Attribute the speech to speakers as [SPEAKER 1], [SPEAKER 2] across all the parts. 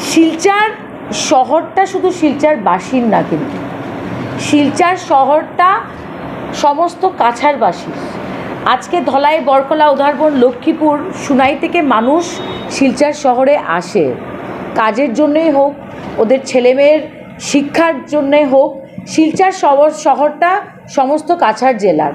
[SPEAKER 1] শিলচর শহরটা শুধু শিলচরবাসীর না, কিন্তু শিলচর শহরটা সমস্ত কাছাড়বাসীর। আজকে ধলাই, বরকলা, উধারবন, লক্ষ্মীপুর, সুনাই থেকে মানুষ শিলচর শহরে আসে, কাজের জন্যই হোক, ওদের ছেলেমেয়ের শিক্ষার জন্যে হোক। শিলচর শহরটা সমস্ত কাছাড় জেলার।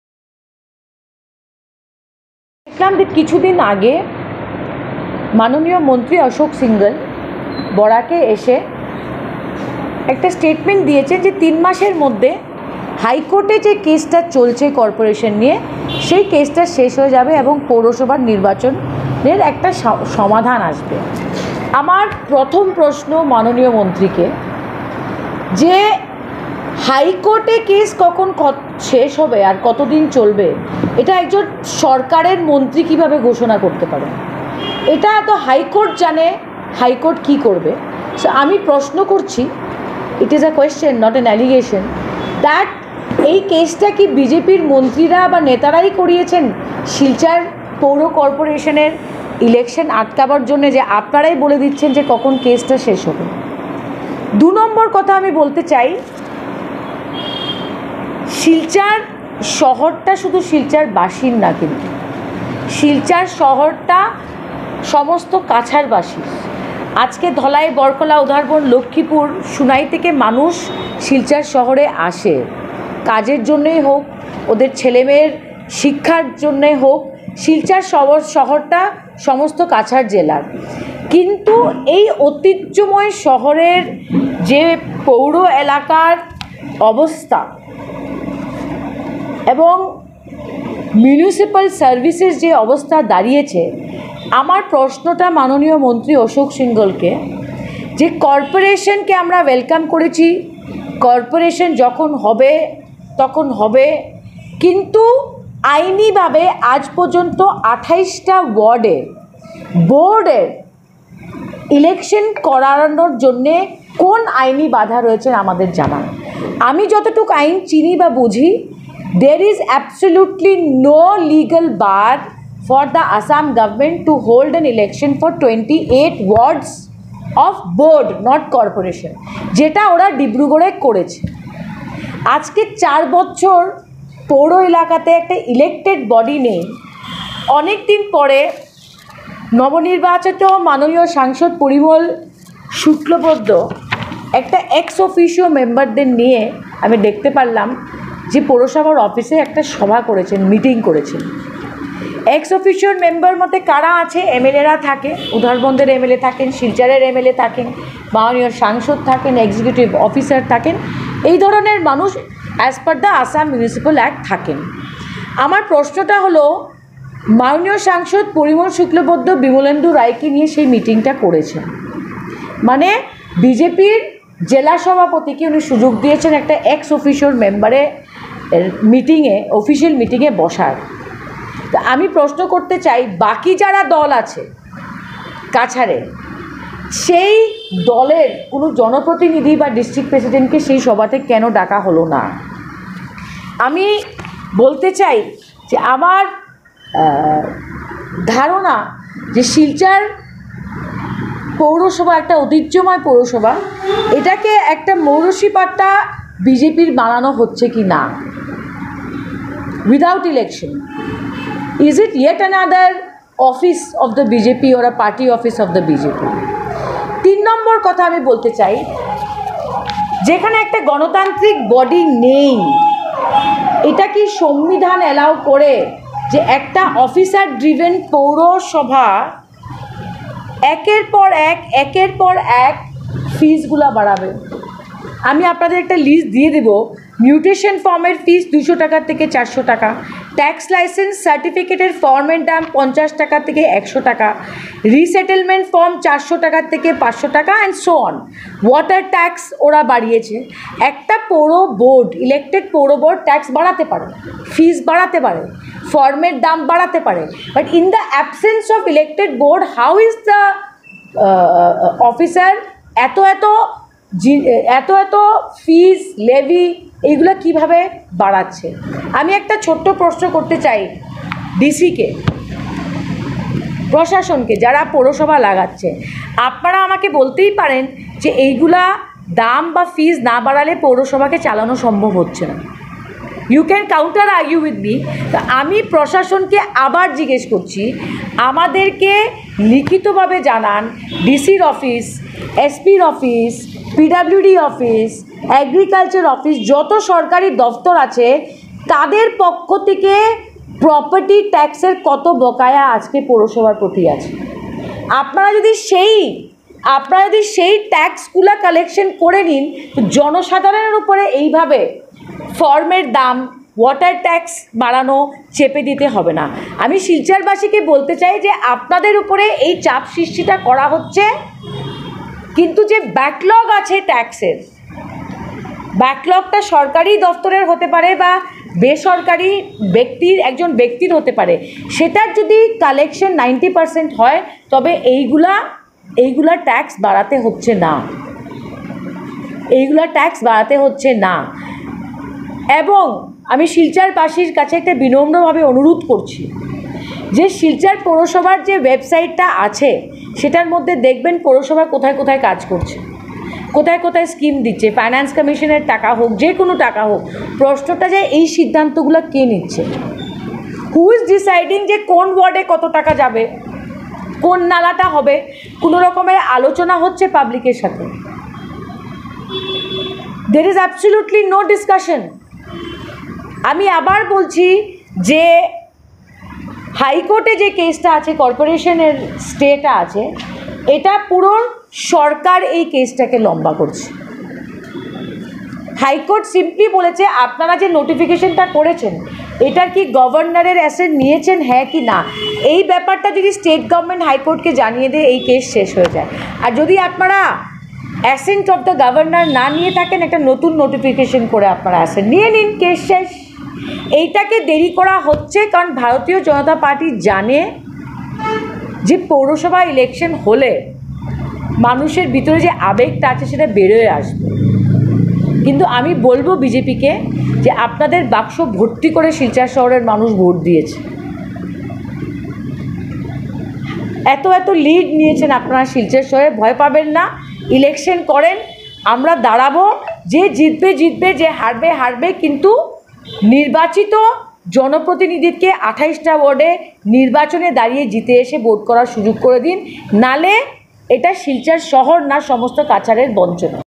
[SPEAKER 1] দেখলাম যে কিছুদিন আগে মাননীয় মন্ত্রী অশোক সিংঘল বরাকে এসে একটা স্টেটমেন্ট দিয়েছেন যে 3 মাসের মধ্যে হাইকোর্টে যে কেসটা চলছে কর্পোরেশন নিয়ে, সেই কেসটা শেষ হয়ে যাবে এবং পৌরসভার নির্বাচনের একটা সমাধান আসবে। আমার প্রথম প্রশ্ন মাননীয় মন্ত্রীকে, যে হাইকোর্টে কেস কখন শেষ হবে আর কতদিন চলবে, এটা একজন সরকারের মন্ত্রী কিভাবে ঘোষণা করতে পারে? এটা তো হাইকোর্ট জানে হাইকোর্ট কি করবে। সো আমি প্রশ্ন করছি, it is a question, not an allegation, that এই কেসটা কি বিজেপির মন্ত্রীরা বা নেতারাই করিয়েছেন শিলচর পৌর কর্পোরেশনের ইলেকশন আটকাবার জন্য, যে আপনারাই বলে দিচ্ছেন যে কখন কেসটা শেষ হবে? 2 নম্বর কথা আমি বলতে চাই, শিলচর শহরটা শুধু শিলচরবাসীর না, কিন্তু শিলচর শহরটা সমস্ত কাছাড়বাসীর। আজকে ধলাই, বরকলা, উধারবন, লক্ষ্মীপুর, সুনাই থেকে মানুষ শিলচর শহরে আসে, কাজের জন্যই হোক, ওদের ছেলেমেয়ের শিক্ষার জন্যে হোক। শিলচর শহরটা সমস্ত কাছাড় জেলার। কিন্তু এই ঐতিহ্যময় শহরের যে পৌর এলাকার অবস্থা এবং মিউনিসিপ্যাল সার্ভিসেস যে অবস্থা দাঁড়িয়েছে, আমার প্রশ্নটা মাননীয় মন্ত্রী অশোক সিংঘলকে, যে কর্পোরেশনকে আমরা ওয়েলকাম করেছি, কর্পোরেশন যখন হবে তখন হবে, কিন্তু আইনিভাবে আজ পর্যন্ত 28টা ওয়ার্ডে বোর্ডের ইলেকশন করানোর জন্যে কোন আইনি বাধা রয়েছে আমাদের জানা। আমি যতটুকু আইন চিনি বা বুঝি, there is absolutely no legal bar for the Assam government to hold an election for 28 wards of board, not corporation, যেটা ওরা ডিব্রুগড়ে করেছে। আজকে 4 বছর পৌর এলাকাতে একটা ইলেক্টেড বডি নেই। অনেক দিন পরে নবনির্বাচিত মাননীয় সাংসদ পরিমল শুক্লবৈদ্য একটা এক্স অফিসিও মেম্বারদের নিয়ে আমি দেখতে পারলাম যে পৌরসভার অফিসে একটা সভা করেছেন, মিটিং করেছেন। এক্স অফিসিওর মেম্বার মধ্যে কারা আছে? এমএলএরা থাকে, উধারবন্দের এমএলএ থাকেন, শিলচরের এমএলএ থাকেন, মাননীয় সাংসদ থাকেন, এক্সিকিউটিভ অফিসার থাকেন, এই ধরনের মানুষ as per the Assam municipal act থাকেন। আমার প্রশ্নটা হলো, মাননীয় সাংসদ পরিমল শুক্লবৈদ্য বিমলেন্দু রায়কে নিয়ে সেই মিটিংটা করেছেন, মানে বিজেপির জেলা সভাপতিকে উনি সুযোগ দিয়েছেন একটা এক্স অফিসিওর মেম্বারে মিটিংয়ে, অফিসিয়াল মিটিংয়ে বসার। তা আমি প্রশ্ন করতে চাই, বাকি যারা দল আছে কাছাড়ে, সেই দলের কোনো জনপ্রতিনিধি বা ডিস্ট্রিক্ট প্রেসিডেন্টকে সেই সভাতে কেন ডাকা হলো না? আমি বলতে চাই যে আমার ধারণা যে শিলচর পৌরসভা একটা ঐতিহ্যময় পৌরসভা, এটাকে একটা মৌরসিপাট্টা বিজেপির বানানো হচ্ছে কি না without election? Is it yet another office of the BJP or party office of the BJP? 3 number কথা আমি বলতে চাই, যেখানে একটা গণতান্ত্রিক বডি নেই, এটা কি সংবিধান অ্যালাউ করে যে একটা অফিসার ড্রিভেন পৌরসভা একের পর এক ফিসগুলো বাড়াবে? আমি আপনাদের একটা লিস্ট দিয়ে দেব। মিউটেশন ফর্মের ফিস 200 টাকা থেকে 400 টাকা, ট্যাক্স লাইসেন্স সার্টিফিকেটের ফর্মের দাম 50 টাকা থেকে 100 টাকা, রিসেটেলমেন্ট ফর্ম 400 টাকা থেকে 500 টাকা and so on. Water tax ওরা বাড়িয়েছে। একটা পৌর বোর্ড, ইলেক্টেড পৌর বোর্ড ট্যাক্স বাড়াতে পারে, ফিস বাড়াতে পারে, ফর্মের দাম বাড়াতে পারে, but in the absence of elected board how is the officer এত ফিস লেভি এইগুলো কিভাবে বাড়াচ্ছে? আমি একটা ছোট্ট প্রশ্ন করতে চাই ডিসিকে, প্রশাসনকে, যারা পৌরসভা লাগাচ্ছে, আপনারা আমাকে বলতেই পারেন যে এইগুলা দাম বা ফিজ না বাড়ালে পৌরসভাকে চালানো সম্ভব হচ্ছে না। You can counter argue with me. তো আমি প্রশাসনকে আবার জিজ্ঞেস করছি, আমাদেরকে লিখিতভাবে জানান ডিসির অফিস, এসপির office, PWD office, agriculture office, যত সরকারি দপ্তর আছে তাদের পক্ষ থেকে প্রপার্টি ট্যাক্সের কত বকেয়া আজকে পৌরসভার প্রতি আছে। আপনারা যদি সেই ট্যাক্সগুলো কালেকশন করে নিন, তো জনসাধারণের উপরে এইভাবে ফর্মের দাম, ওয়াটার ট্যাক্স বাড়ানো চেপে দিতে হবে না। আমি শিলচরবাসীকে বলতে চাই যে আপনাদের উপরে এই চাপ সৃষ্টিটা করা হচ্ছে, কিন্তু যে ব্যাকলগ আছে ট্যাক্সের, ব্যাকলগটা সরকারি দপ্তরের হতে পারে বা বেসরকারি একজন ব্যক্তির হতে পারে, সেটার যদি কালেকশন 90% হয় তবে এইগুলা ট্যাক্স বাড়াতে হচ্ছে না। এবং আমি শিলচরবাসীর কাছে একটা বিনম্রভাবে অনুরোধ করছি যে শিলচর পৌরসভার যে ওয়েবসাইটটা আছে সেটার মধ্যে দেখবেন পৌরসভা কোথায় কোথায় কাজ করছে, কোথায় কোথায় স্কিম দিচ্ছে, ফাইন্যান্স কমিশনের টাকা হোক, যে কোনো টাকা হোক। প্রশ্নটা যে এই সিদ্ধান্তগুলো কে নিচ্ছে, হু ইজ ডিসাইডিং যে কোন ওয়ার্ডে কত টাকা যাবে, কোন নালাটা হবে, কোনো রকমের আলোচনা হচ্ছে পাবলিকের সাথে? There is absolutely no discussion. আমি আবার বলছি যে হাইকোর্টে যে কেসটা আছে, কর্পোরেশনের স্টেটা আছে, এটা পুরো সরকার এই কেসটাকে লম্বা করছে। হাইকোর্ট সিম্পলি বলেছে আপনারা যে নোটিফিকেশনটা করেছেন এটার কি গভর্নরের অ্যাসেন্ট নিয়েছেন, হ্যাঁ কি না, এই ব্যাপারটা যদি স্টেট গভর্নমেন্ট হাইকোর্টকে জানিয়ে দেয় এই কেস শেষ হয়ে যায়। আর যদি আপনারা অ্যাসেন্ট অফ দ্য গভর্নর না নিয়ে থাকেন, একটা নতুন নোটিফিকেশন করে আপনারা অ্যাসেন্ট নিয়ে নিন, কেস শেষ। এইটাকে দেরি করা হচ্ছে কারণ ভারতীয় জনতা পার্টি জানে যে পৌরসভা ইলেকশন হলে মানুষের ভিতরে যে আবেগটা আছে সেটা বেরোয় আসবে। কিন্তু আমি বলবো বিজেপিকে যে আপনাদের বাক্স ভর্তি করে শিলচর শহরের মানুষ ভোট দিয়েছে, এত লিড নিয়েছেন আপনারা শিলচর শহরে, ভয় পাবেন না, ইলেকশন করেন, আমরা দাঁড়াবো, যে জিতবে, যে হারবে, কিন্তু নির্বাচিত জনপ্রতিনিধিকে 28টা ওয়ার্ডে নির্বাচনে দাঁড়িয়ে জিতে এসে ভোট করার সুযোগ করে দিন, নালে এটা শিলচর শহর না সমস্ত কাছাড়ের বঞ্চনা।